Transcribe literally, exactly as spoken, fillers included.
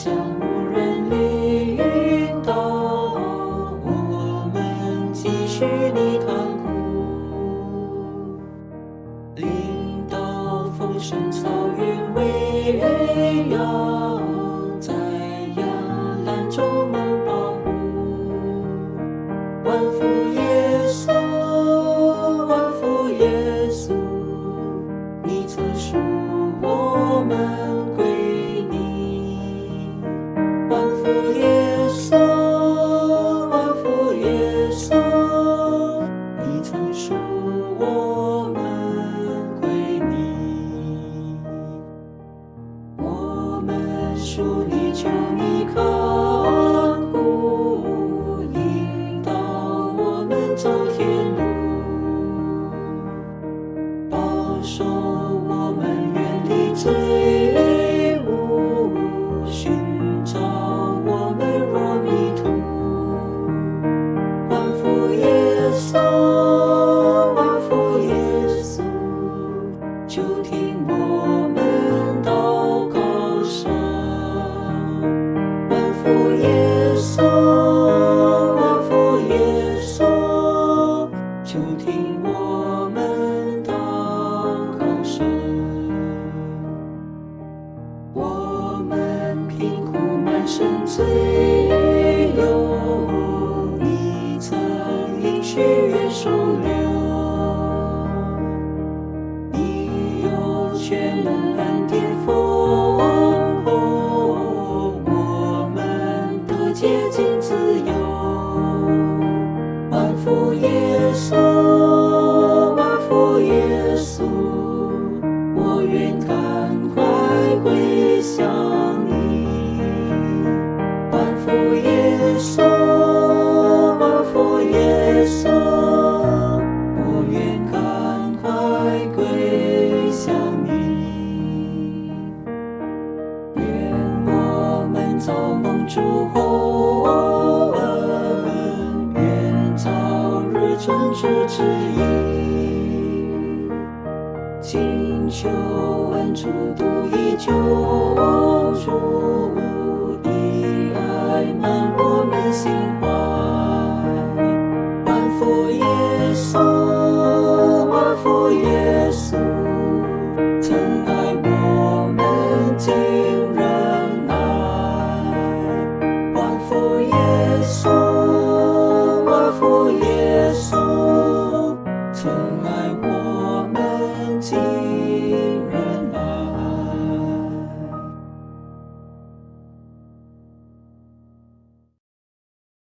向无人领导，我们继续你看顾，领导丰盛草原围绕，在亚兰中蒙保护。万福耶稣，万福耶稣，你曾属我们归你。万福耶稣，万福耶稣，你曾属我们归你。我们属你，求你看顾，引导我们走天路，保守我们远离罪恶，寻找我们若迷途。万福耶稣，万福耶稣，就听我们祷告声。万福耶稣，万福耶稣，就听我们祷告声。我们贫苦满身罪忧，你曾应许愿收留。你有全能恩典丰厚，我们得洁净自由。万福耶稣，万福耶稣，我愿赶快归向你。万福耶稣，万福耶稣，我愿赶快归向你。愿我们早蒙主厚恩，愿早日遵主旨意，请求恩主独一救主。